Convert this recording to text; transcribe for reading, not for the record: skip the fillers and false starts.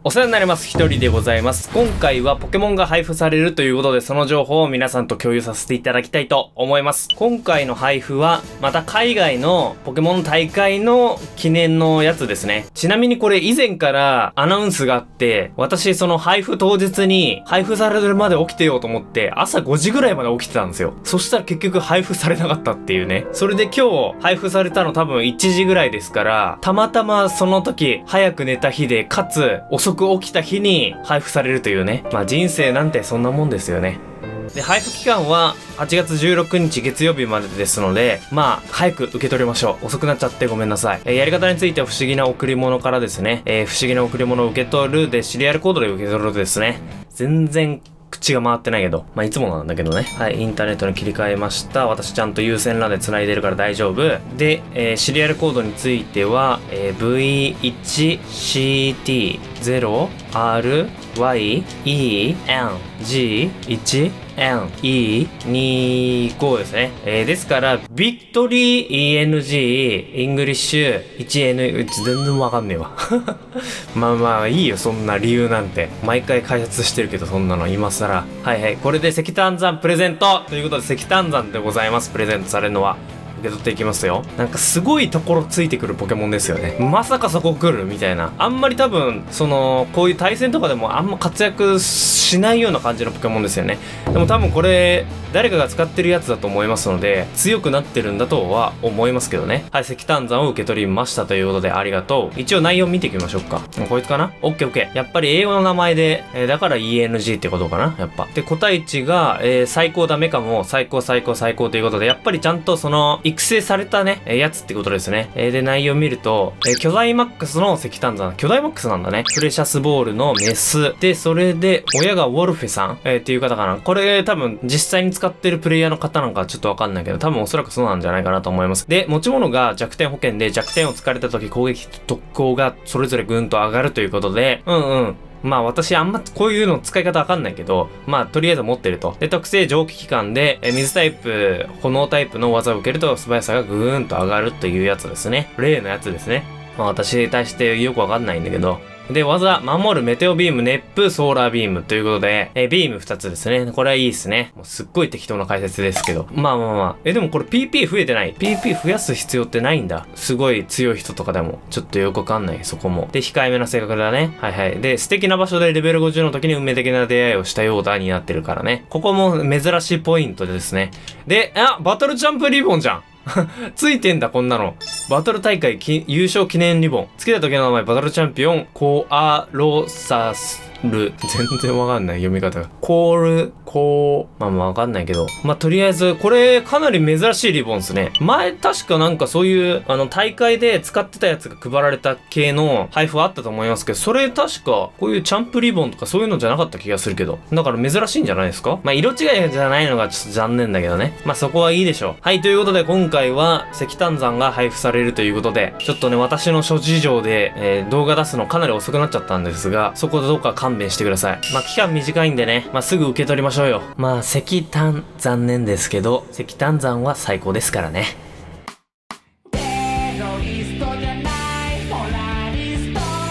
お世話になります。ひとりでございます。今回はポケモンが配布されるということで、その情報を皆さんと共有させていただきたいと思います。今回の配布は、また海外のポケモン大会の記念のやつですね。ちなみにこれ以前からアナウンスがあって、私その配布当日に配布されるまで起きてようと思って、朝5時ぐらいまで起きてたんですよ。そしたら結局配布されなかったっていうね。それで今日配布されたの多分1時ぐらいですから、たまたまその時早く寝た日で、かつ遅く起きた日に配布されるというね。まあ人生なんてそんなもんですよね。で、配布期間は8月16日月曜日までですので、まあ、早く受け取りましょう。遅くなっちゃってごめんなさい。やり方については不思議な贈り物からですね、不思議な贈り物を受け取るで、シリアルコードで受け取るですね。全然、口が回ってないけど。まあ、いつもなんだけどね。はい、インターネットに切り替えました。私ちゃんと有線 LAN で繋いでるから大丈夫。で、シリアルコードについては、V1CT0RYENG1N-E25 ですね。ですから、ビクトリー ENG、イングリッシュ 1N、全然わかんねえわ。まあまあいいよ、そんな理由なんて。毎回開発してるけど、そんなの今更。はいはい。これで石炭山プレゼントということで、石炭山でございます。プレゼントされるのは。受け取っていきますよ。なんかすごいところついてくるポケモンですよね。まさかそこ来るみたいな。あんまり多分、こういう対戦とかでもあんま活躍しないような感じのポケモンですよね。でも多分これ、誰かが使ってるやつだと思いますので、強くなってるんだとは思いますけどね。はい、石炭山を受け取りましたということでありがとう。一応内容見ていきましょうか。こいつかな？オッケーオッケー。やっぱり英語の名前で、だから ENG ってことかなやっぱ。で、個体値が、最高ダメかも、最高最高最高ということで、やっぱりちゃんと育成されたね、やつってことですね。で、内容見ると、巨大マックスの石炭山。巨大マックスなんだね。プレシャスボールのメス。で、それで、親がウォルフェさん、っていう方かな。これ多分実際に使ってるプレイヤーの方なんかちょっとわかんないけど、多分おそらくそうなんじゃないかなと思います。で、持ち物が弱点保険で、弱点を突かれた時攻撃と特攻がそれぞれぐんと上がるということで、まあ私あんまこういうの使い方わかんないけど、まあとりあえず持ってると。で、特性蒸気機関で、水タイプ、炎タイプの技を受けると素早さがぐーんと上がるというやつですね。例のやつですね。まあ私に対してよくわかんないんだけど。で、技、守るメテオビーム、熱風、ソーラービームということで、ビーム2つですね。これはいいですね。もうすっごい適当な解説ですけど。まあまあまあ。でもこれ PP 増えてない。PP 増やす必要ってないんだ。すごい強い人とかでも。ちょっとよくわかんない、そこも。で、控えめな性格だね。はいはい。で、素敵な場所でレベル50の時に運命的な出会いをしたようだになってるからね。ここも珍しいポイントでですね。で、バトルジャンプリボンじゃん。ついてんだ、こんなの。バトル大会優勝記念リボン。つけた時の名前、バトルチャンピオン、コアロサスル。全然わかんない、読み方が。まあまあわかんないけど。まあとりあえず、これかなり珍しいリボンですね。前確かなんかそういう、大会で使ってたやつが配られた系の配布はあったと思いますけど、それ確か、こういうチャンプリボンとかそういうのじゃなかった気がするけど。だから珍しいんじゃないですか？まあ色違いじゃないのがちょっと残念だけどね。まあそこはいいでしょう。はい、ということで今回は石炭山が配布されるということで、ちょっとね、私の諸事情で、動画出すのかなり遅くなっちゃったんですが、そこでどうか勘弁してください。まあ期間短いんでね、まあすぐ受け取りましょうよ。まあ石炭残念ですけど、石炭山は最高ですからね。テロリストじゃないポラリスト